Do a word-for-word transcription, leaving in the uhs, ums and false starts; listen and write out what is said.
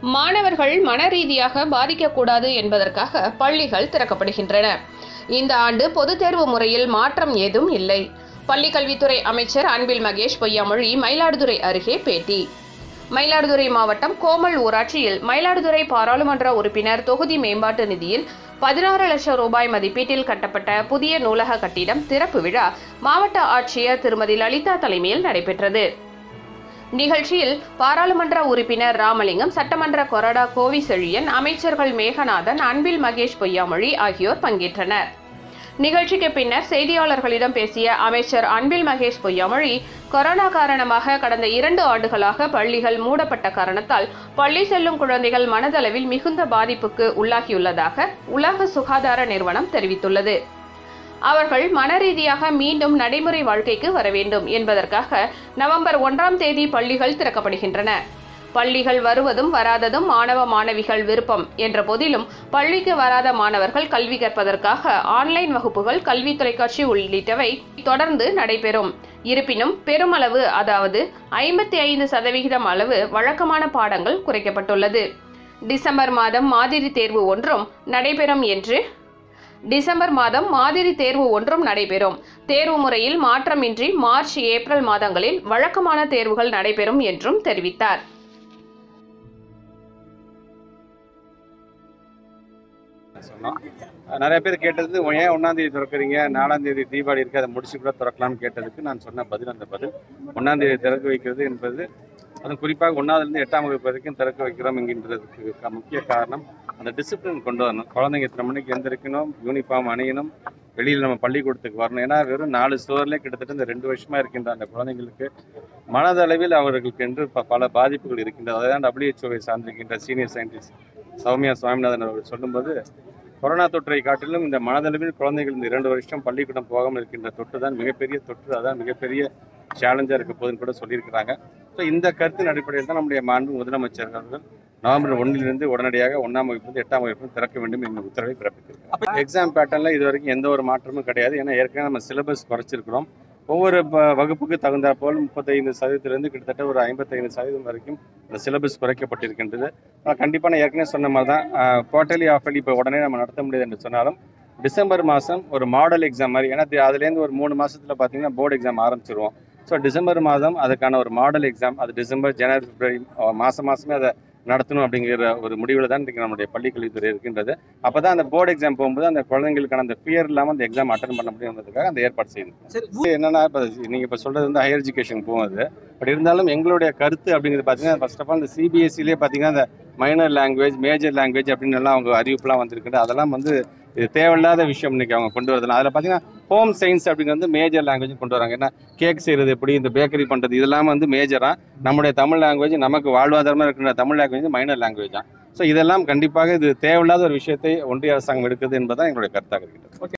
மாணவர்கள் மனரீதியாக பாதிக்கக்கூடாது என்பதற்காக பள்ளிகள் திறக்கப்படுகின்றன. இந்த ஆண்டு பொதுத் தேர்வு முறையில் மாற்றம் ஏதும் இல்லை. பள்ளிக்கல்வித்துறை அமைச்சர் அன்பில் மகேஷ் பொய்யாமொழி மயிலாடுதுறை அருகே பேட்டி. மயிலாடுதுறை மாவட்டம் கோமல் ஊராட்சியில் மயிலாடுதுறை பாராளுமன்ற உறுப்பினர் தொகுதி மேம்பாட்டு நிதியில் பதினாறு லட்சம் ரூபாய் மதிப்பீட்டில் கட்டப்பட்ட புதிய நூலக கட்டிடம் திறப்பு விழா மாவட்ட ஆட்சியர் திருமதி லலிதா தலைமையில் நடைபெற்றது. நிகழ்ச்சியில் பாராளுமன்ற உறுப்பினர் ராமலிங்கம், சட்டமன்ற கொறடா கோவி செழியன், அமைச்சர்கள் மேகநாதன், அன்பில் மகேஷ் பொய்யாமொழி ஆகியோர் பங்கேற்றனர். நிகழ்ச்சிக்கு பின்னர் செய்தியாளர்களிடம் பேசிய அமைச்சர் அன்பில் மகேஷ் பொய்யாமொழி, கொரோனா காரணமாக கடந்த இரண்டு ஆண்டுகளாக பள்ளிகள் மூடப்பட்ட காரணத்தால் பள்ளி செல்லும் குழந்தைகள் மனதளவில் மிகுந்த பாதிப்புக்கு உள்ளாகியுள்ளதாக உலக சுகாதார நிறுவனம் தெரிவித்துள்ளது. அவர்கள் மனரீதியாக மீண்டும் நடைமுறை வாழ்க்கைக்கு வர வேண்டும் என்பதற்காக நவம்பர் ஒன்றாம் தேதி பள்ளிகள் திறக்கப்படுகின்றன. பள்ளிகள் வருவதும் வராததும் மாணவ மாணவிகள் விருப்பம் என்ற போதிலும் பள்ளிக்கு வராத மாணவர்கள் கல்வி கற்பதற்காக ஆன்லைன் வகுப்புகள், கல்வி தொலைக்காட்சி உள்ளிட்டவை தொடர்ந்து நடைபெறும். இருப்பினும் பெருமளவு, அதாவது ஐம்பத்தி ஐந்து சதவிகிதம் அளவு வழக்கமான பாடங்கள் குறைக்கப்பட்டுள்ளது. டிசம்பர் மாதம் மாதிரி தேர்வு ஒன்றும் நடைபெறும் என்று டிசம்பர் மாதம் மாதிரி தேர்வு ஒன்றும் நடைபெறும். தேர்வு முறையில் மாற்றமின்றி மார்ச், ஏப்ரல் மாதங்களில் வழக்கமான தேர்வுகள் நடைபெறும் என்றும் தெரிவித்தார். நிறைய பேர் கேட்டது, ஏன் ஒன்னாம் தேதி திறக்கிறீங்க, நாலாம் தேதி தீபாவளி இருக்கு, அதை முடிச்சு கூட திறக்கலாம்னு கேட்டதுக்கு நான் சொன்ன பதில் அந்த பதில். ஒன்னாம் தேதி திறக்க வைக்கிறது என்பது, அதுவும் குறிப்பாக ஒன்றாவதுலேருந்து எட்டாம் வகுப்பு வரைக்கும் திறக்க வைக்கிறோம் என்கின்றதுக்கு முக்கிய காரணம் அந்த டிசிப்ளின் கொண்டு வரணும். குழந்தைங்க இத்தனை மணிக்கு எந்திரிக்கணும், யூனிஃபார்ம் அணியணும், வெளியில் நம்ம பள்ளிக்கூடத்துக்கு வரணும். ஏன்னா வெறும் நாலு ஸ்டோர்லேயே கிட்டத்தட்ட இந்த ரெண்டு வருஷமா இருக்கின்ற அந்த குழந்தைங்களுக்கு மனதளவில் அவர்களுக்கு என்று பல பாதிப்புகள் இருக்கின்றது. அதான் டபிள்யூஹெச்ஓவை சார்ந்திருக்கின்ற சீனியர் சயின்டிஸ்ட் சௌமியா சுவாமிநாதன் அவர்கள் சொல்லும்போது, கொரோனா தொற்றை காட்டிலும் இந்த மனதளவில் குழந்தைகள் இந்த இரண்டு வருஷம் பள்ளிக்கூடம் போகாமல் இருக்கின்ற தொற்று தான் மிகப்பெரிய தொற்று, அதான் மிகப்பெரிய சேலஞ்சாக இருக்க போதுன்னு கூட சொல்லியிருக்கிறாங்க. ஸோ இந்த கருத்தின் அடிப்படையில் தான் நம்முடைய மாண்பு முதலமைச்சர் அவர்கள் நவம்பர் ஒன்றிலிருந்து உடனடியாக ஒன்றாம் வகுப்பு எட்டாம் வகுப்பு திறக்க வேண்டும் என்ற உத்தரவை பிறப்பித்திருக்கிறோம். எக்ஸாம் பேட்டர்னில் இது வரைக்கும் எந்த ஒரு மாற்றமும் கிடையாது. ஏன்னா ஏற்கனவே நம்ம சிலபஸ் குறைச்சிருக்கிறோம். ஒவ்வொரு வகுப்புக்கு தகுந்த போல் முப்பத்தைந்து சதவீதத்திலிருந்து கிட்டத்தட்ட ஒரு ஐம்பத்தைந்து சதவீதம் வரைக்கும் இந்த சிலபஸ் குறைக்கப்பட்டிருக்கின்றது. கண்டிப்பாக நான் ஏற்கனவே சொன்ன மாதிரி தான் குவார்டர்லி ஆஃபர்லி இப்போ உடனே நம்ம நடத்த முடியாது என்று சொன்னாலும் டிசம்பர் மாதம் ஒரு மாடல் எக்ஸாம் மாதிரி, ஏன்னா அதுலேருந்து ஒரு மூணு மாதத்தில் பார்த்தீங்கன்னா போர்டு எக்ஸாம் ஆரம்பிச்சிருவோம். ஸோ டிசம்பர் மாதம் அதுக்கான ஒரு மாடல் எக்ஸாம், அது டிசம்பர், ஜனவரி, பிப்ரவரி மாதம் மாதமே அதை நடத்தணும் அப்படிங்கிற ஒரு முடிவில் தான் இன்றைக்கி நம்மளுடைய பள்ளிக்கல்வித்துறை இருக்கின்றது. அப்போ தான் அந்த போர்டு எக்ஸாம் போகும்போது அந்த குழந்தைங்களுக்கான அந்த ஃபியர் இல்லாமல் அந்த எக்ஸாம் அட்டன் பண்ண முடியுங்கிறதுக்காக அந்த ஏற்பாடு செய்யணும். என்னென்னா இப்போ நீங்கள் இப்போ சொல்கிறது வந்து ஹையர் எஜுகேஷன் போகுது. பட் இருந்தாலும் எங்களுடைய கருத்து அப்படிங்கிறது பார்த்தீங்கன்னா, ஃபர்ஸ்ட் ஆஃப் ஆல் இந்த சிபிஎஸ்சிலே பார்த்தீங்கன்னா இந்த மைனர் லாங்குவேஜ், மேஜர் லாங்குவேஜ் அப்படின்னு எல்லாம் அவங்க அறிவிப்புலாம் வந்திருக்குது. அதெல்லாம் வந்து இது தேவையில்லாத விஷயம் இன்றைக்கி அவங்க கொண்டு வரதுலாம். அதில் பார்த்தீங்கன்னா ஹோம் சயின்ஸ் அப்படிங்கிறது வந்து மேஜர் லாங்குவேஜ் கொண்டு வராங்க. ஏன்னா கேக் செய்கிறது எப்படி, இந்த பேக்கரி பண்ணுறது, இதெல்லாம் வந்து மேஜராக, நம்முடைய தமிழ் லாங்குவேஜ், நமக்கு வாழ்வாதாரமாக இருக்கின்ற தமிழ் லாங்குவேஜ் மைனர் லாங்குவேஜ் தான். ஸோ இதெல்லாம் கண்டிப்பாக இது தேவையில்லாத ஒரு விஷயத்தை ஒன்றிய அரசாங்கம் எடுக்குது என்பதுதான் எங்களுடைய கருத்தாக இருக்கிறது.